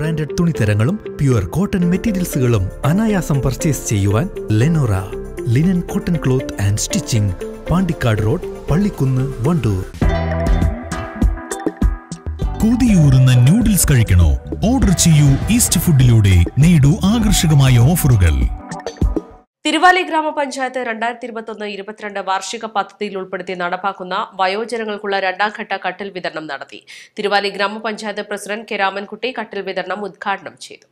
Branded തുണിത്തരങ്ങളും pure cotton മെറ്റീരിയൽസുകളും അനായാസം പർച്ചേസ് ചെയ്യുവാൻ Lenora linen cotton cloth and stitching, Pandikkad road, Pallikkunnu, Wandoor. കൊതിയൂറുന്ന നൂഡിൽസ് കഴിക്കണോ? ഓർഡർ ചെയ്യൂ ഈസ്റ്റ് ഫുഡിലൂടെ, നേടൂ ആകർഷകമായ ഓഫറുകൾ. തിരുവാലി ഗ്രാമപഞ്ചായത്ത് 2021-22 വാർഷിക പദ്ധതിയിൽ ഉൾപ്പെടുത്തി നടപ്പാക്കുന്ന വയോജനങ്ങൾക്കുള്ള രണ്ടാം ഘട്ട കട്ടിൽ വിതരണം നടത്തി. തിരുവാലി ഗ്രാമപഞ്ചായത്ത് പ്രസിഡന്റ് കെ രാമൻകുട്ടി കട്ടിൽ വിതരണം ഉദ്ഘാടനം ചെയ്തു.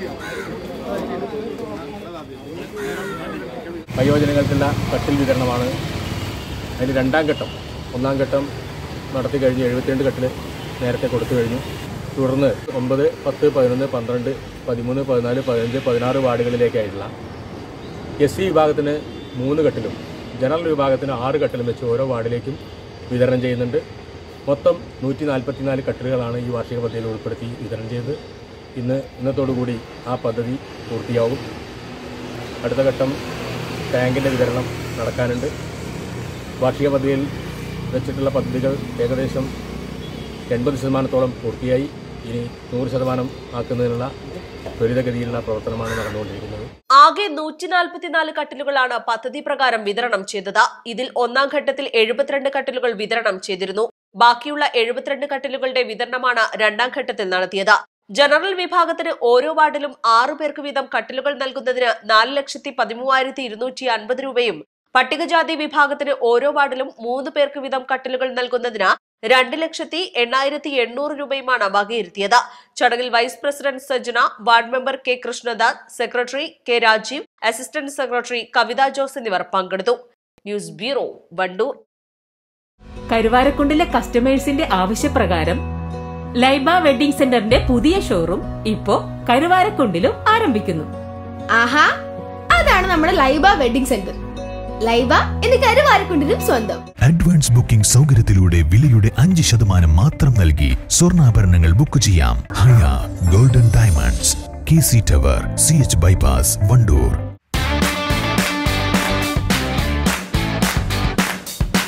വയോജനങ്ങൾക്കുള്ള കട്ടിൽ വിതരണമാണ് അതിന് രണ്ടാം ഘട്ടം. ഒന്നാം ഘട്ടം നടത്തി കഴിഞ്ഞ് 72 കട്ടിൽ നേരത്തെ കൊടുത്തു കഴിഞ്ഞു. തുടർന്ന് 9, 10, 11, 12, 13, 14, 15, 16 വാർഡുകളിലേക്കായിട്ടുള്ള SC വിഭാഗത്തിന് 3 കട്ടിലും ജനറൽ വിഭാഗത്തിന് 6 കട്ടിലും വെച്ച് ഓരോ വാർഡിലേക്കും വിതരണം ചെയ്യുന്നുണ്ട്. മൊത്തം 144 കട്ടിലുകളാണ് ഈ വാർഷിക പദ്ധതിയിൽ ഉൾപ്പെടുത്തി വിതരണം ചെയ്തത്. ഇന്നത്തോടുകൂടി ആ പദ്ധതി പൂർത്തിയാവും. അടുത്ത ഘട്ടം ടാങ്കിൻ്റെ വിതരണം നടക്കാനുണ്ട്. വാർഷിക പദ്ധതിയിൽ വെച്ചിട്ടുള്ള പദ്ധതികൾ ഏകദേശം 80% പൂർത്തിയായി. ഇനി 100% ആക്കുന്നതിനുള്ള ത്വരിതഗതിയിലുള്ള പ്രവർത്തനമാണ് നടന്നുകൊണ്ടിരിക്കുന്നത്. ആകെ 144 കട്ടിലുകളാണ് പദ്ധതി പ്രകാരം വിതരണം ചെയ്തത്. ഇതിൽ ഒന്നാം ഘട്ടത്തിൽ 72 കട്ടിലുകൾ വിതരണം ചെയ്തിരുന്നു. ബാക്കിയുള്ള 72 കട്ടിലുകളുടെ വിതരണമാണ് രണ്ടാം ഘട്ടത്തിൽ നടത്തിയത്. ജനറൽ വിഭാഗത്തിന് ഓരോ വാർഡിലും 6 പേർക്ക് വീതം കട്ടിലുകൾ നൽകുന്നതിന് 4,13,250 രൂപയും, പട്ടികജാതി വിഭാഗത്തിന് ഓരോ വാർഡിലും 3 പേർക്ക് വീതം കട്ടിലുകൾ നൽകുന്നതിന് 2,08,800 രൂപയുമാണ് വകയിരുത്തിയത്. ചടങ്ങിൽ vice president Sajjana, ward member K Krishnadas, secretary K Rajeev, assistant secretary Kavitha Jose എന്നിവർ പങ്കെടുത്തു. News bureau, Wandoor. കരുവാരക്കുണ്ടിലെ കസ്റ്റമേഴ്സിന്റെ ആവശ്യപ്രകാരം ലൈബ വെഡിംഗ് സെന്ററിന്റെ പുതിയ ഷോറൂം ഇപ്പോ കരുവാരക്കുണ്ടിലും ആരംഭിക്കുന്നു. ആഹാ, അതാണ് നമ്മുടെ ലൈബ വെഡിംഗ് സെന്റർ. ലൈബ എന്ന് കരുവാരക്കുണ്ടിലും സ്വന്തം. അഡ്വാൻസ് ബുക്കിംഗ് സൗകര്യത്തിലൂടെ വിലയുടെ 5% മാത്രം നൽകി സ്വർണ്ണാഭരണങ്ങൾ ബുക്ക് ചെയ്യാം. Haya golden diamonds, KC tower, CH bypass, Wandoor.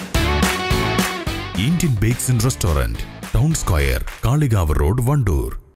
Indian bakes and restaurant, town square, Kalikavu road, Wandoor.